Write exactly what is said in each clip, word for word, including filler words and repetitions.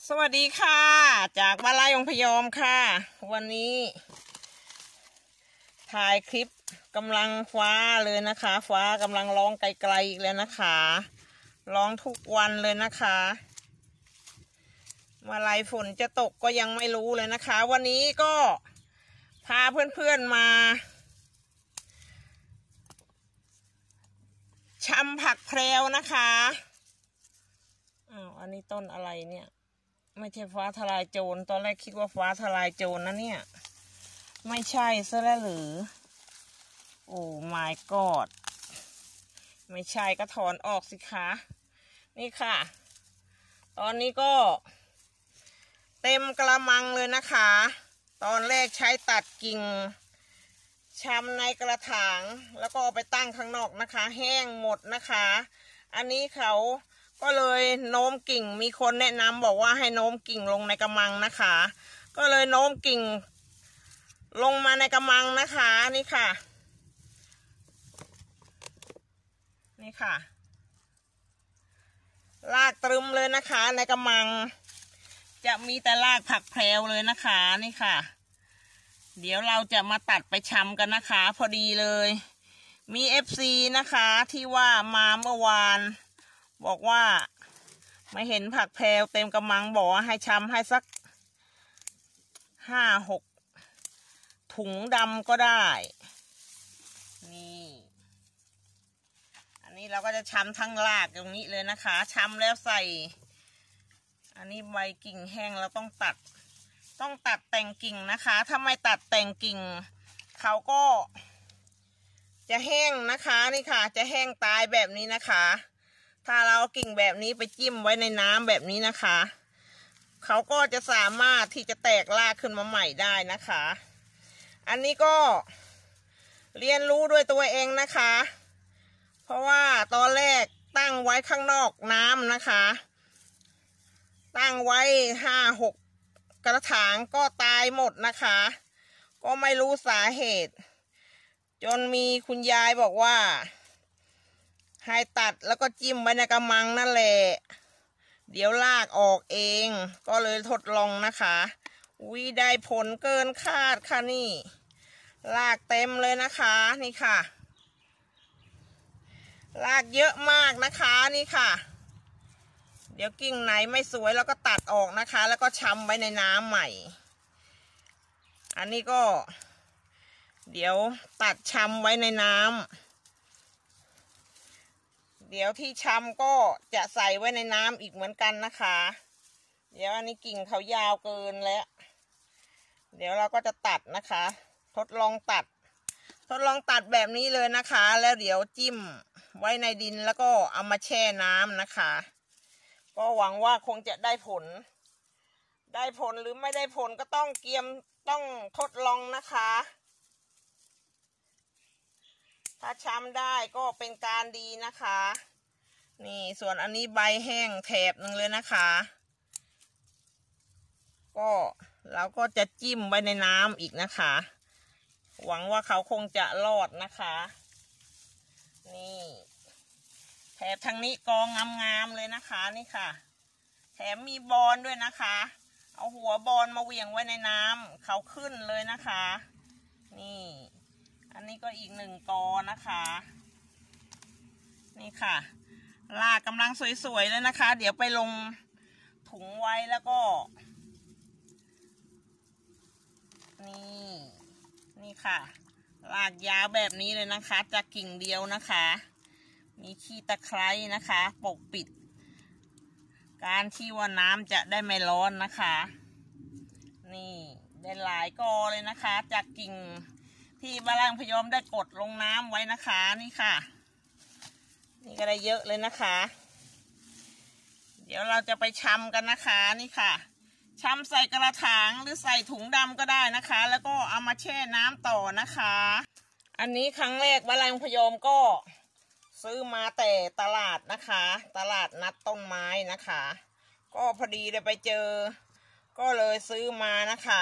สวัสดีค่ะจากบ้านไร่องพยอมค่ะวันนี้ถ่ายคลิปกำลังฟ้าเลยนะคะฟ้ากำลังร้องไกลๆอีกแล้วนะคะร้องทุกวันเลยนะคะเมื่อไรฝนจะตกก็ยังไม่รู้เลยนะคะวันนี้ก็พาเพื่อนๆมาชำผักแพรวนะคะอ้าวอันนี้ต้นอะไรเนี่ยไม่ใช่ฟ้าทลายโจรตอนแรกคิดว่าฟ้าทลายโจรนะเนี่ยไม่ใช่ซะแล้วหรือโอ้ my god ไม่ใช่ก็ถอนออกสิคะนี่ค่ะตอนนี้ก็เต็มกระมังเลยนะคะตอนแรกใช้ตัดกิ่งชำในกระถางแล้วก็เอาไปตั้งข้างนอกนะคะแห้งหมดนะคะอันนี้เขาก็เลยโน้มกิ่งมีคนแนะนำบอกว่าให้โน้มกิ่งลงในกระมังนะคะก็เลยโน้มกิ่งลงมาในกระมังนะคะนี่ค่ะนี่ค่ะรากตรึมเลยนะคะในกระมังจะมีแต่รากผักแพรวเลยนะคะนี่ค่ะเดี๋ยวเราจะมาตัดไปชำกันนะคะพอดีเลยมี เอฟ ซี นะคะที่ว่ามาเมื่อวานบอกว่าไม่เห็นผักแพรวเต็มกระมังบอกว่าให้ชำให้สักห้าหกถุงดำก็ได้นี่อันนี้เราก็จะชำทั้งรากตรงนี้เลยนะคะชำแล้วใส่อันนี้ใบกิ่งแห้งเราต้องตัดต้องตัดแต่งกิ่งนะคะถ้าไม่ตัดแต่งกิ่งเขาก็จะแห้งนะคะนี่ค่ะจะแห้งตายแบบนี้นะคะถ้าเรากิ่งแบบนี้ไปจิ้มไว้ในน้ำแบบนี้นะคะเขาก็จะสามารถที่จะแตกรากขึ้นมาใหม่ได้นะคะอันนี้ก็เรียนรู้ด้วยตัวเองนะคะเพราะว่าตอนแรกตั้งไว้ข้างนอกน้ำนะคะตั้งไว้ห้าหกกระถางก็ตายหมดนะคะก็ไม่รู้สาเหตุจนมีคุณยายบอกว่าให้ตัดแล้วก็จิ้มไว้ในกระมังนั่นแหละเดี๋ยวลากออกเองก็เลยทดลองนะคะอุ้ยได้ผลเกินคาดค่ะนี่ลากเต็มเลยนะคะนี่ค่ะลากเยอะมากนะคะนี่ค่ะเดี๋ยวกิ่งไหนไม่สวยแล้วก็ตัดออกนะคะแล้วก็ชำไว้ในน้ำใหม่อันนี้ก็เดี๋ยวตัดชำไว้ในน้ำเดี๋ยวที่ชำก็จะใส่ไว้ในน้ำอีกเหมือนกันนะคะเดี๋ยวอันนี้กิ่งเขายาวเกินแล้วเดี๋ยวเราก็จะตัดนะคะทดลองตัดทดลองตัดแบบนี้เลยนะคะแล้วเดี๋ยวจิ้มไว้ในดินแล้วก็เอามาแช่น้ำนะคะก็หวังว่าคงจะได้ผลได้ผลหรือไม่ได้ผลก็ต้องเกียมต้องทดลองนะคะถ้าชำได้ก็เป็นการดีนะคะนี่ส่วนอันนี้ใบแห้งแถบหนึ่งเลยนะคะก็เราก็จะจิ้มไว้ในน้ำอีกนะคะหวังว่าเขาคงจะรอดนะคะนี่แถบทางนี้กองงามๆเลยนะคะนี่ค่ะแถมมีบอลด้วยนะคะเอาหัวบอลมาเหวี่ยงไว้ในน้ำเขาขึ้นเลยนะคะนี่อันนี้ก็อีกหนึ่งกอนะคะนี่ค่ะลากกำลังสวยๆเลยนะคะเดี๋ยวไปลงถุงไว้แล้วก็นี่นี่ค่ะลากยาวแบบนี้เลยนะคะจากกิ่งเดียวนะคะมีขี้ตะไคร้นะคะปกปิดการที่ว่าน้ำจะได้ไม่ร้อนนะคะนี่ได้หลายกอเลยนะคะจากกิ่งที่บ้านไร่องพยอมได้กดลงน้ำไว้นะคะนี่ค่ะนี่ก็ได้เยอะเลยนะคะเดี๋ยวเราจะไปชำกันนะคะนี่ค่ะชำใส่กระถางหรือใส่ถุงดำก็ได้นะคะแล้วก็เอามาแช่น้ำต่อนะคะอันนี้ครั้งแรกบ้านไร่องพยอมก็ซื้อมาแต่ตลาดนะคะตลาดนัดต้นไม้นะคะก็พอดีได้ไปเจอก็เลยซื้อมานะคะ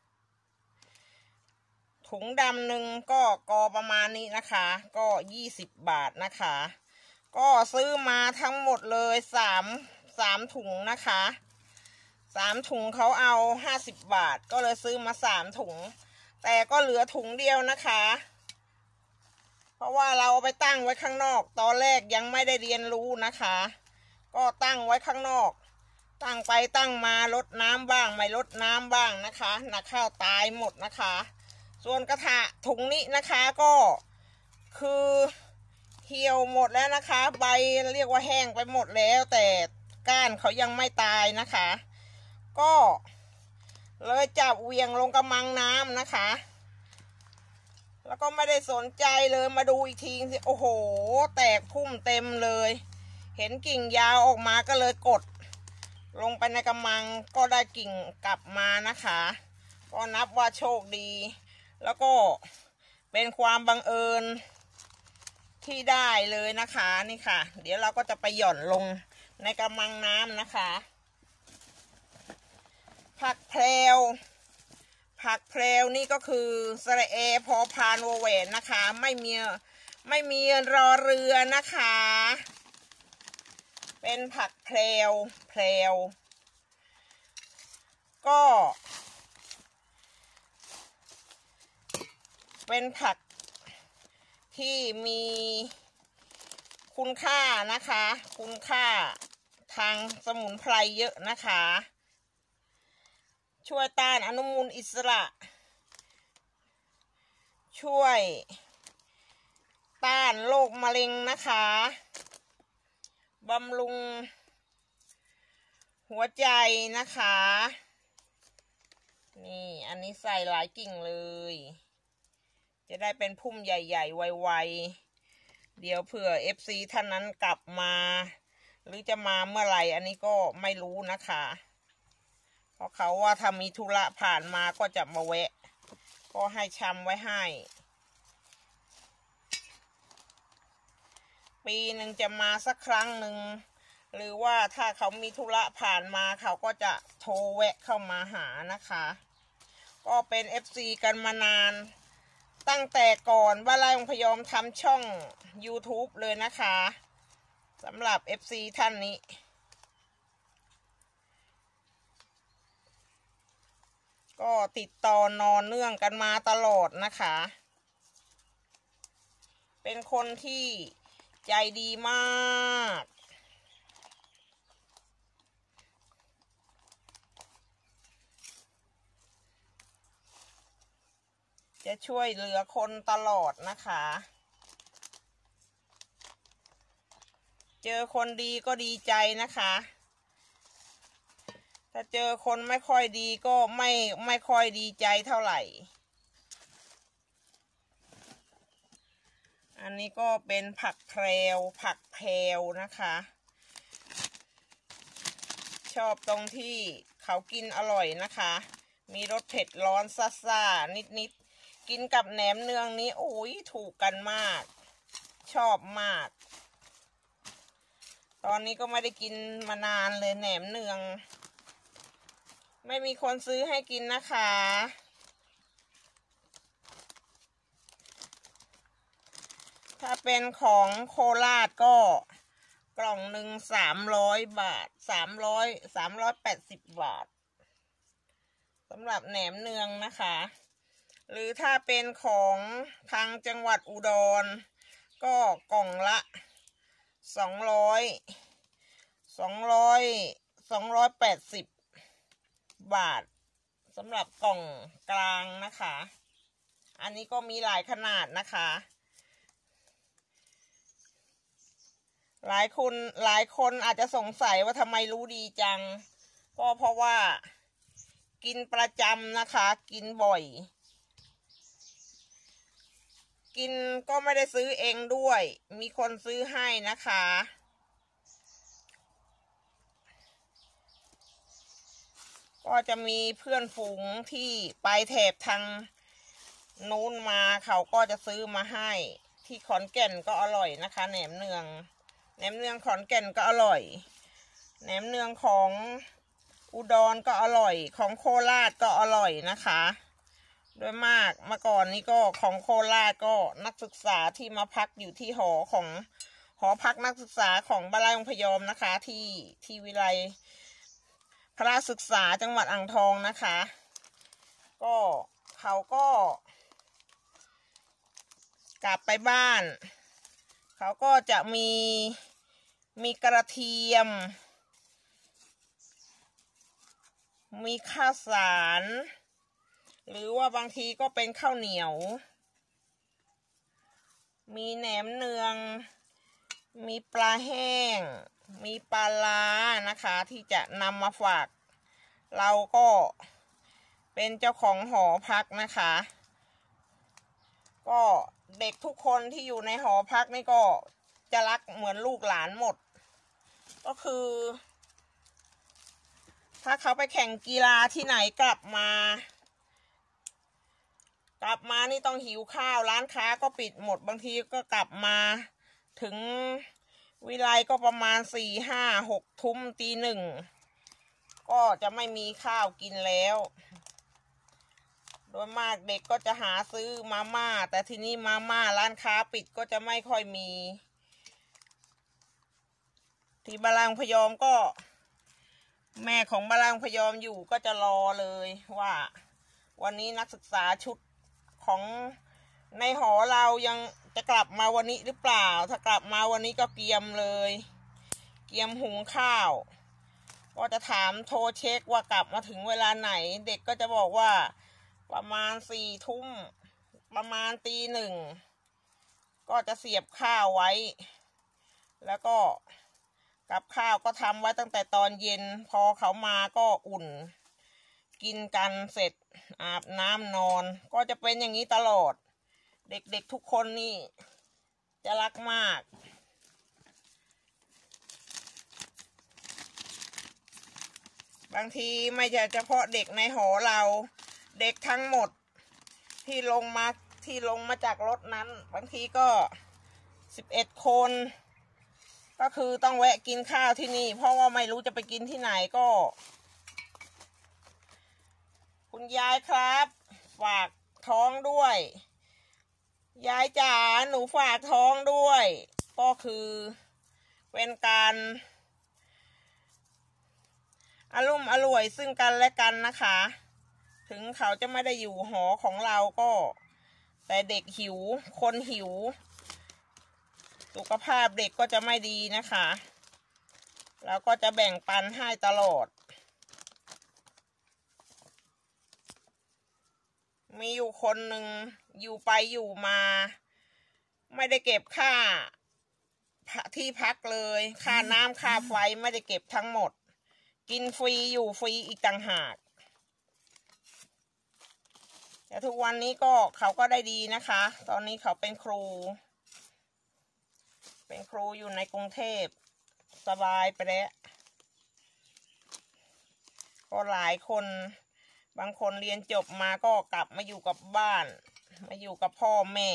ถุงดำหนึ่งก็กอประมาณนี้นะคะก็ยี่สิบบาทนะคะก็ซื้อมาทั้งหมดเลยสามสามถุงนะคะสามถุงเขาเอาห้าสิบบาทก็เลยซื้อมาสามถุงแต่ก็เหลือถุงเดียวนะคะเพราะว่าเราเอาไปตั้งไว้ข้างนอกตอนแรกยังไม่ได้เรียนรู้นะคะก็ตั้งไว้ข้างนอกตั้งไปตั้งมาลดน้ำบ้างไม่ลดน้ำบ้างนะคะหนักข้าวตายหมดนะคะส่วนกระถางถุงนี้นะคะก็คือเหี่ยวหมดแล้วนะคะใบเรียกว่าแห้งไปหมดแล้วแต่ก้านเขายังไม่ตายนะคะก็เลยจับเวียงลงกระมังน้ำนะคะแล้วก็ไม่ได้สนใจเลยมาดูอีกทีสิโอ้โหแตกพุ่มเต็มเลยเห็นกิ่งยาวออกมาก็เลยกดลงไปในกระมังก็ได้กิ่งกลับมานะคะก็นับว่าโชคดีแล้วก็เป็นความบังเอิญที่ได้เลยนะคะนี่ค่ะเดี๋ยวเราก็จะไปหย่อนลงในกระมังน้ำนะคะผักแพรวผักแพรวนี่ก็คือสระเอพอพานวแหวนนะคะไม่มีไม่มีรอเรือนะคะเป็นผักแพรวแพรวก็เป็นผักที่มีคุณค่านะคะคุณค่าทางสมุนไพรเยอะนะคะช่วยต้านอนุมูลอิสระช่วยต้านโรคมะเร็งนะคะบำรุงหัวใจนะคะนี่อันนี้ใส่หลายกิ่งเลยจะได้เป็นพุ่มใหญ่ๆไวๆเดี๋ยวเผื่อ เอฟ ซี ท่านนั้นกลับมาหรือจะมาเมื่อไหร่อันนี้ก็ไม่รู้นะคะเพราะเขาว่าถ้ามีธุระผ่านมาก็จะมาแวะก็ให้ชำไว้ให้ปีหนึ่งจะมาสักครั้งหนึ่งหรือว่าถ้าเขามีธุระผ่านมาเขาก็จะโทรแวะเข้ามาหานะคะก็เป็น เอฟ ซี กันมานานตั้งแต่ก่อนว่าไร่องพยอมทำช่อง ยูทูบ เลยนะคะสำหรับ เอฟ ซี ท่านนี้ก็ติดต่อนอนเนื่องกันมาตลอดนะคะเป็นคนที่ใจดีมากจะช่วยเหลือคนตลอดนะคะเจอคนดีก็ดีใจนะคะถ้าเจอคนไม่ค่อยดีก็ไม่ไม่ค่อยดีใจเท่าไหร่อันนี้ก็เป็นผักแพรวผักแพรวนะคะชอบตรงที่เขากินอร่อยนะคะมีรสเผ็ดร้อนซ่าๆนิดๆกินกับแหนมเนืองนี้โอ้ยถูกกันมากชอบมากตอนนี้ก็ไม่ได้กินมานานเลยแหนมเนืองไม่มีคนซื้อให้กินนะคะถ้าเป็นของโคราชก็กล่องหนึ่งสามร้อยบาทสามร้อยสามร้อยแปดสิบบาทสำหรับแหนมเนืองนะคะหรือถ้าเป็นของทางจังหวัดอุดรก็กล่องละสองร้อยสองร้อยสองร้อยแปดสิบบาทสำหรับกล่องกลางนะคะอันนี้ก็มีหลายขนาดนะคะหลายคนหลายคนอาจจะสงสัยว่าทำไมรู้ดีจังก็เพราะว่ากินประจำนะคะกินบ่อยกินก็ไม่ได้ซื้อเองด้วยมีคนซื้อให้นะคะก็จะมีเพื่อนฝูงที่ไปแถบทางนู้นมาเขาก็จะซื้อมาให้ที่ขอนแก่นก็อร่อยนะคะแหนมเนืองแหนมเนืองขอนแก่นก็อร่อยแหนมเนืองของอุดรก็อร่อยของโคราชก็อร่อยนะคะโดยมากเมื่อก่อนนี้ก็ของโคราชก็นักศึกษาที่มาพักอยู่ที่หอของหอพักนักศึกษาของบ้านไร่องพยอมนะคะที่ที่วิไลพระศึกษาจังหวัดอ่างทองนะคะก็เขาก็กลับไปบ้านเขาก็จะมีมีกระเทียมมีข้าวสารหรือว่าบางทีก็เป็นข้าวเหนียวมีแหนมเนืองมีปลาแห้งมีปลาร้านะคะที่จะนำมาฝากเราก็เป็นเจ้าของหอพักนะคะก็เด็กทุกคนที่อยู่ในหอพักนี่ก็จะรักเหมือนลูกหลานหมดก็คือถ้าเขาไปแข่งกีฬาที่ไหนกลับมากลับมานี่ต้องหิวข้าวร้านค้าก็ปิดหมดบางทีก็กลับมาถึงวิไลก็ประมาณสี่ห้าหกทุ่มตีหนึ่งก็จะไม่มีข้าวกินแล้วโดยมากเด็กก็จะหาซื้อมาม่าแต่ทีนี้มาม่าร้านค้าปิดก็จะไม่ค่อยมีที่บาลังพยอมก็แม่ของบาลังพยอมอยู่ก็จะรอเลยว่าวันนี้นักศึกษาชุดของในหอเรายังจะกลับมาวันนี้หรือเปล่าถ้ากลับมาวันนี้ก็เกียมเลยเกียมหุงข้าวก็จะถามโทรเช็คว่ากลับมาถึงเวลาไหนเด็กก็จะบอกว่าประมาณสี่ทุ่มประมาณตีหนึ่งก็จะเสียบข้าวไว้แล้วก็กับข้าวก็ทำไว้ตั้งแต่ตอนเย็นพอเขามาก็อุ่นกินกันเสร็จอาบน้ำนอนก็จะเป็นอย่างนี้ตลอดเด็กๆทุกคนนี่จะรักมากบางทีไม่ใช่เฉพาะเด็กในหอเราเด็กทั้งหมดที่ลงมาที่ลงมาจากรถนั้นบางทีก็สิบเอ็ดคนก็คือต้องแวะกินข้าวที่นี่เพราะว่าไม่รู้จะไปกินที่ไหนก็คุณยายครับฝากท้องด้วยยายจ๋าหนูฝากท้องด้วยก็คือเป็นการอารมณ์อร่วยซึ่งกันและกันนะคะถึงเขาจะไม่ได้อยู่หอของเราก็แต่เด็กหิวคนหิวสุขภาพเด็กก็จะไม่ดีนะคะเราก็จะแบ่งปันให้ตลอดมีอยู่คนหนึ่งอยู่ไปอยู่มาไม่ได้เก็บค่าที่พักเลยค่าน้ำค่าไฟไม่ได้เก็บทั้งหมดกินฟรีอยู่ฟรีอีกต่างหากแต่ทุกวันนี้ก็เขาก็ได้ดีนะคะตอนนี้เขาเป็นครูเป็นครูอยู่ในกรุงเทพสบายไปแล้วก็หลายคนบางคนเรียนจบมาก็กลับมาอยู่กับบ้านมาอยู่กับพ่อแม่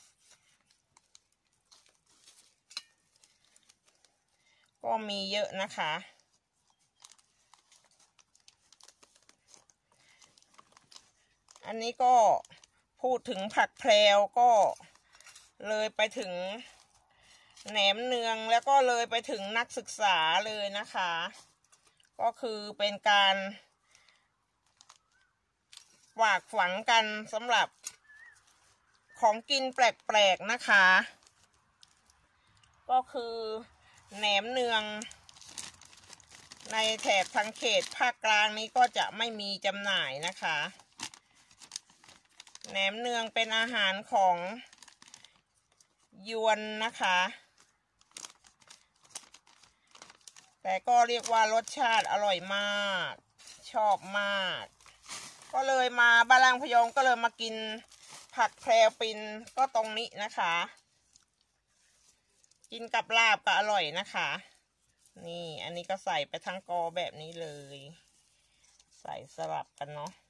ก็มีเยอะนะคะอันนี้ก็พูดถึงผักแพรวก็เลยไปถึงแหนมเนืองแล้วก็เลยไปถึงนักศึกษาเลยนะคะก็คือเป็นการฝากฝังกันสำหรับของกินแปลกๆนะคะก็คือแหนมเนืองในแถบทางเขตภาคกลางนี้ก็จะไม่มีจำหน่ายนะคะแหนมเนืองเป็นอาหารของยวนนะคะแต่ก็เรียกว่ารสชาติอร่อยมากชอบมากก็เลยมาบาลังพยองก็เลยมากินผักแพรวปินก็ตรงนี้นะคะกินกับลาบก็อร่อยนะคะนี่อันนี้ก็ใส่ไปทั้งกอแบบนี้เลยใส่สลับกันเนาะ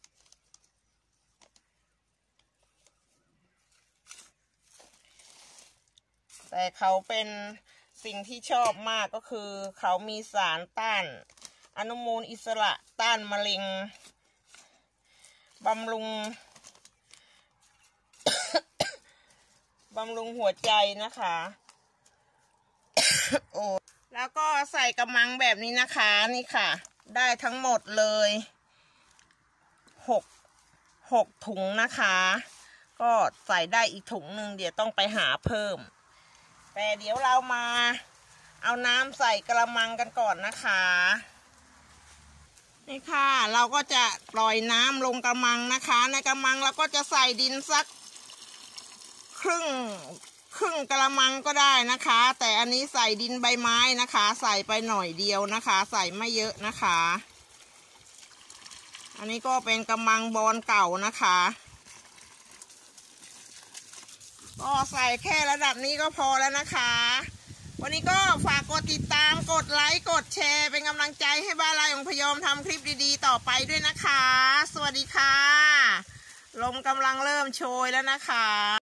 แต่เขาเป็นสิ่งที่ชอบมากก็คือเขามีสารต้านอนุมูลอิสระต้านมะเร็งบำรุง บำรุงหัวใจนะคะ โอ้แล้วก็ใส่กระมังแบบนี้นะคะนี่ค่ะได้ทั้งหมดเลยหกหกถุงนะคะก็ใส่ได้อีกถุงหนึ่งเดี๋ยวต้องไปหาเพิ่มแต่เดี๋ยวเรามาเอาน้ำใส่กระมังกันก่อนนะคะนี่ค่ะเราก็จะปล่อยน้ำลงกระมังนะคะในกระมังเราก็จะใส่ดินสักครึ่งครึ่งกระมังก็ได้นะคะแต่อันนี้ใส่ดินใบไม้นะคะใส่ไปหน่อยเดียวนะคะใส่ไม่เยอะนะคะอันนี้ก็เป็นกระมังบอนเก่านะคะก็ใส่แค่ระดับนี้ก็พอแล้วนะคะวันนี้ก็ฝากกดติดตามกดไลค์กดแชร์เป็นกำลังใจให้บ้านไร่องค์พยอมทำคลิปดีๆต่อไปด้วยนะคะสวัสดีค่ะลมกำลังเริ่มโชยแล้วนะคะ